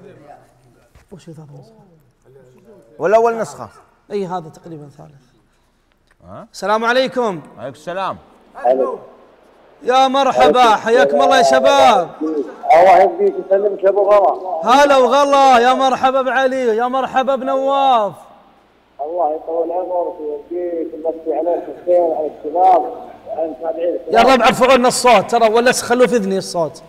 وش ثالث نسخة؟ ولا أول نسخة؟ أي هذا تقريبا ثالث. السلام عليكم. عليكم السلام. يا مرحبا، حياكم الله يا شباب. الله يهديك ويسلمك يا ابو غلا. هلا وغلا، يا مرحبا بعلي، يا مرحبا بنواف. الله يطول عمرك ويهديك ويمسي عليك الخير وعلى الشباب وعلى المتابعين. يا رب ارفعوا لنا الصوت ترى، ولا خلوه في اذني الصوت.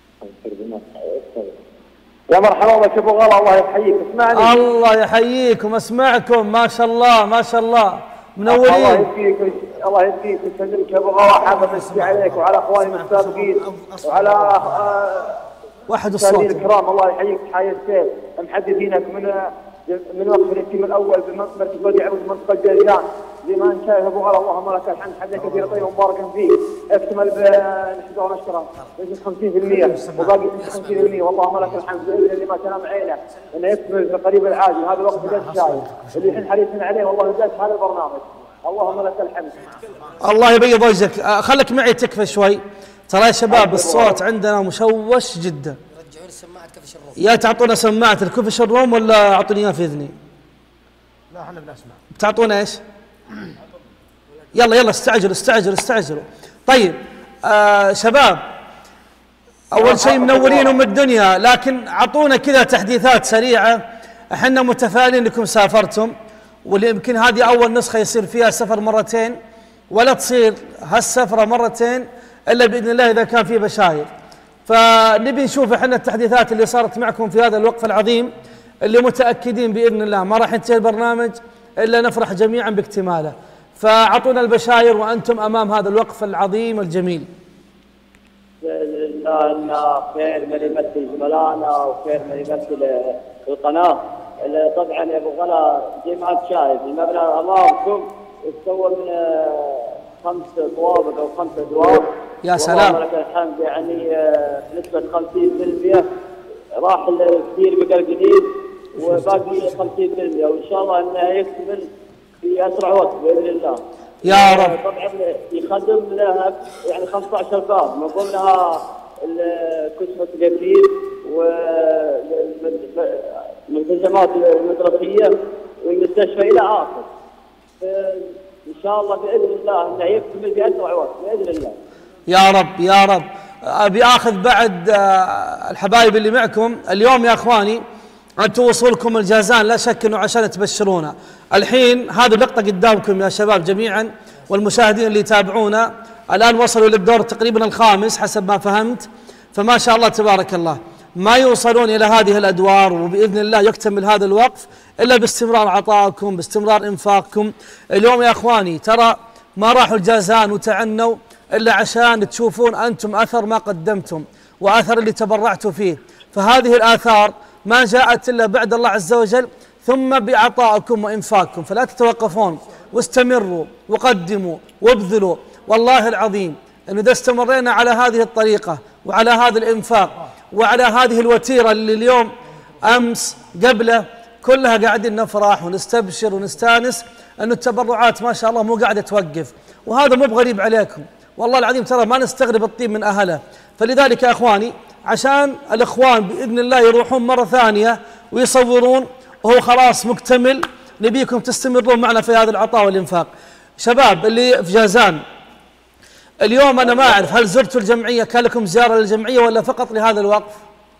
يا مرحبا بك يا ابو غلا، الله يحييك. اسمعني. الله يحييكم، اسمعكم، ما شاء الله ما شاء الله، منورين. الله يهديك ويسلمك يا ابو غلا. حابب امسي عليك وعلى اخواني المسابقين وعلى واحد الصوت الكرام. الله يحييك تحية السيف، محدثينك من وقف التيم الاول بمركز وادي عبد منطقه جيزان زي ما انت شايف ابو غلا. اللهم لك الحمد، حمدا كثيرا طيبا مباركا فيه. اكتمل بنحمده ونشكره بنسبه 50% وباقي بنسبه 50%. واللهم لك الحمد باذن اللي ما تنام عينه انه يكتمل في القريب العاجل. هذا الوقت بدأت شايف اللي الحين حريصين عليه، والله بدأت هذا البرنامج. اللهم لك الحمد. الله يبيض وجهك. خليك معي تكفى شوي، ترى يا شباب الصوت عندنا مشوش جدا. رجعون سماعة كفش الروم. يا تعطونا سماعة الكفش الروم ولا اعطوني اياها في اذني؟ لا احنا بنسمع. بتعطونا ايش؟ يلا استعجلوا. طيب شباب، اول شيء منورين ام الدنيا، لكن اعطونا كذا تحديثات سريعه. احنا متفائلين انكم سافرتم، واللي يمكن هذه اول نسخه يصير فيها سفر مرتين، ولا تصير هالسفره مرتين الا باذن الله اذا كان في بشاير. فنبي نشوف احنا التحديثات اللي صارت معكم في هذا الوقف العظيم، اللي متاكدين باذن الله ما راح ينتهي البرنامج الا نفرح جميعا باكتماله. فاعطونا البشاير وانتم امام هذا الوقف العظيم الجميل. باذن الله خير من يمثل زملائنا وخير من يمثل القناه. طبعا يا ابو غلا زي ما انت شايف المبنى امامكم يتكون من 5 طوابق او 5 ادوار. يا سلام. والله لك الحمد، يعني بنسبه 50% راح الكثير بقى الجديد وباقي 50%، وان شاء الله انه يكتمل في اسرع وقت باذن الله. يا رب. طبعا يخدم لها يعني 15 باب، من ضمنها كسوة اليتيم والملتزمات المدرسيه والمستشفى الى اخر. ان شاء الله باذن الله انه يكتمل في اسرع وقت باذن الله. يا رب يا رب. ابي اخذ بعد الحبايب اللي معكم اليوم يا اخواني، انتم وصولكم الجازان لا شك انه عشان تبشرونا. الحين هذه اللقطه قدامكم يا شباب جميعا، والمشاهدين اللي يتابعونا الان وصلوا للدور تقريبا الخامس حسب ما فهمت، فما شاء الله تبارك الله ما يوصلون الى هذه الادوار، وباذن الله يكتمل هذا الوقف الا باستمرار عطائكم، باستمرار انفاقكم. اليوم يا اخواني ترى ما راحوا الجازان وتعنوا الا عشان تشوفون انتم اثر ما قدمتم واثر اللي تبرعتوا فيه. فهذه الاثار ما جاءت الا بعد الله عز وجل ثم بعطائكم وانفاقكم، فلا تتوقفون واستمروا وقدموا وابذلوا. والله العظيم انه اذا استمرينا على هذه الطريقه وعلى هذا الانفاق وعلى هذه الوتيره اللي اليوم امس قبله كلها قاعدين نفرح ونستبشر ونستانس انه التبرعات ما شاء الله مو قاعده توقف، وهذا مو بغريب عليكم والله العظيم، ترى ما نستغرب الطيب من اهله. فلذلك يا اخواني عشان الاخوان باذن الله يروحون مره ثانيه ويصورون وهو خلاص مكتمل، نبيكم تستمرون معنا في هذا العطاء والانفاق. شباب اللي في جازان اليوم انا ما اعرف هل زرتوا الجمعيه، كان لكم زياره للجمعيه ولا فقط لهذا الوقف؟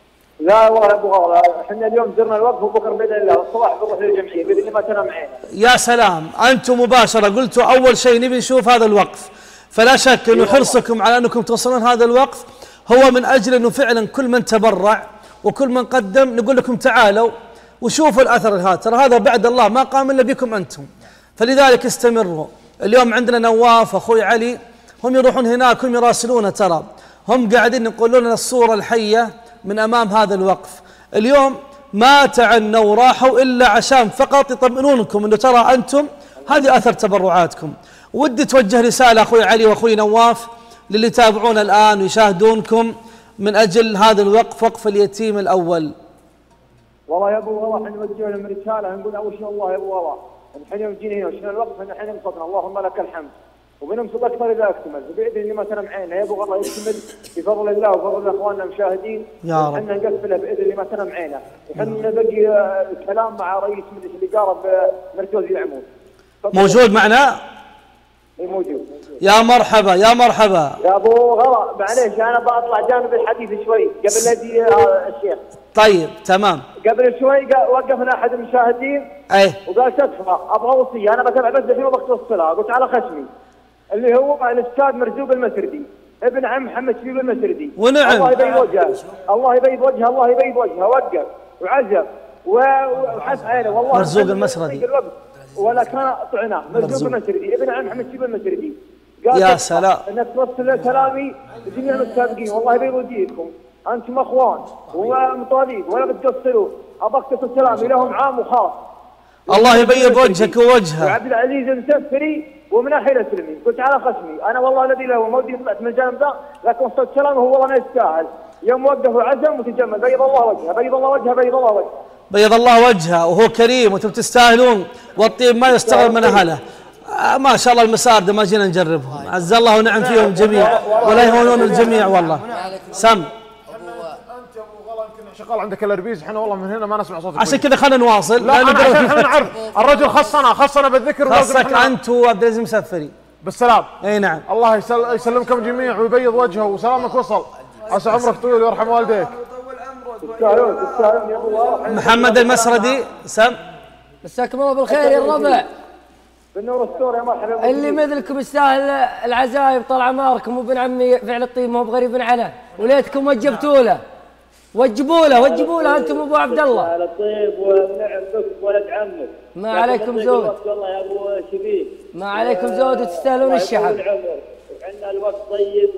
لا والله يا ابو غلا، احنا اليوم زرنا الوقف وبكره باذن الله الصباح بنروح للجمعيه باذن الله ما تنام عينه. يا سلام، انتم مباشره قلتوا اول شيء نبي نشوف هذا الوقف، فلا شك انه حرصكم على انكم توصلون هذا الوقف هو من اجل انه فعلا كل من تبرع وكل من قدم نقول لكم تعالوا وشوفوا الاثر هذا، ترى هذا بعد الله ما قام الا بكم انتم. فلذلك استمروا. اليوم عندنا نواف واخوي علي هم يروحون هناك هم يراسلون، ترى هم قاعدين يقولون لنا الصوره الحيه من امام هذا الوقف. اليوم ما تعنوا وراحوا الا عشان فقط يطمئنونكم انه ترى انتم هذه اثر تبرعاتكم. ودي توجه رساله اخوي علي واخوي نواف للي يتابعون الان ويشاهدونكم من اجل هذا الوقف، وقف اليتيم الاول. والله يا ابو والله احنا نوجه لهم رساله نقول اول شيء الله يا ابو والله الحين يوم جينا هنا وشنا الوقف احنا الحين انبسطنا اللهم لك الحمد. وبننبسط اكثر اذا اكتمل، وباذن الله ما تنم يا ابو الله يكتمل بفضل الله وفضل اخواننا المشاهدين. يا رب. احنا نقفله باذن الله ما تنم عينه، وحنا بقي الكلام مع رئيس مجلس الاداره بمركز العمود. موجود معنا؟ موجود. يا مرحبا يا مرحبا. يا ابو غلا معليش انا بطلع جانب الحديث شوي قبل لا يجي الشيخ. طيب تمام. قبل شوي وقفنا احد المشاهدين ايه وقال تكفى ابغى وصيه، انا بتابع بس الحين وقت الصلاه، قلت على خشمي اللي هو الاستاذ مرزوق المسردي ابن عم محمد شبيب المسردي. ونعم. الله يبيض وجهه الله يبيض وجهه الله يبيض وجهه، وقف وعزم وحس عينه والله. مرزوق المسردي ولا كان طعناه. مرزوق المسردي ابن عم محمد شبيب المسردي. يا سلام. انك توصل كلامي لجميع المتابعين، والله يبيض وجهكم انتم اخوان ومطالب ولا بتقصروا، ابغى تصل كلامي لهم عام وخاص. الله يبيض وجهك ووجهه. وعبد العزيز المسفري ومن ناحيه الاسلمي، قلت على خشمي انا والله الذي له مودي طلعت من الجانب ذا، لكن وصلت كلامه هو والله ما يستاهل. يوم وقف وعزم وتجمل بيض الله وجهه بيض الله وجهه بيض الله وجهه. بيض الله وجهه وهو كريم وانتم تستاهلون، والطيب ما يستغرب من اهله. ما شاء الله المسارده ما جينا نجربهم، عز الله ونعم فيهم الجميع ولا يهونون الجميع والله. سم. انت يا ابو غلا يمكن شغال عندك الاربيز، احنا والله من هنا ما نسمع صوتك. عشان كذا خلينا نواصل. لا انا عشان احنا نعرف الرجل خصنا بالذكر. خصك انت وعبد العزيز المسفري بالسلام. اي نعم. الله يسلمكم جميع ويبيض وجهه وسلامك وصل. عسى عمرك طويل ويرحم والديك. تستاهلون يا ابو الله. محمد المسردي. سم. مساكم الله بالخير يا الربع. بالنور السور يا مرحبا. اللي مثلكم يستاهل العزايم طال عماركم، وابن عمي فعل الطيب ما هو بغريب عنه، وليتكم وجبتوا له. وجبوا له انتم ابو عبد الله. على الطيب ونعم بك ولد عمك. ما عليكم زود. والله يا ابو شبيب. ما عليكم زود وتستاهلون الشعب. وعندنا الوقت طيب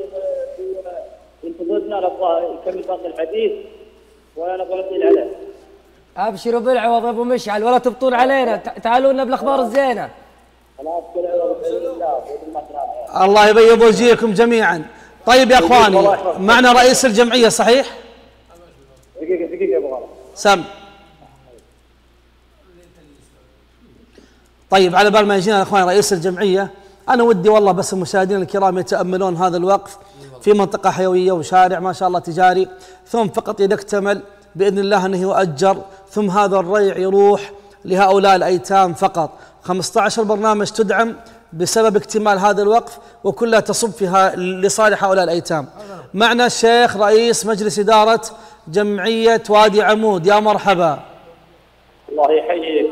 وانتظرنا نبغى يكمل باقي الحديث ولا نبغى نطيل عليه. ابشروا بالعوض يا ابو مشعل ولا تبطون علينا، تعالوا لنا بالاخبار الزينه. الله يبيض وجهكم جميعا. طيب يا اخواني، معنا رئيس الجمعيه صحيح؟ دقيقه يا ابو غلا. سم. طيب على بال ما يجينا يا اخواني رئيس الجمعيه، انا ودي والله بس المشاهدين الكرام يتاملون هذا الوقف في منطقه حيويه وشارع ما شاء الله تجاري، ثم فقط اذا اكتمل باذن الله انه يؤجر، ثم هذا الريع يروح لهؤلاء الايتام فقط. 15 برنامج تدعم بسبب اكتمال هذا الوقف، وكلها تصب فيها لصالح هؤلاء الايتام. معنا الشيخ رئيس مجلس اداره جمعيه وادي عمود. يا مرحبا. الله يحييك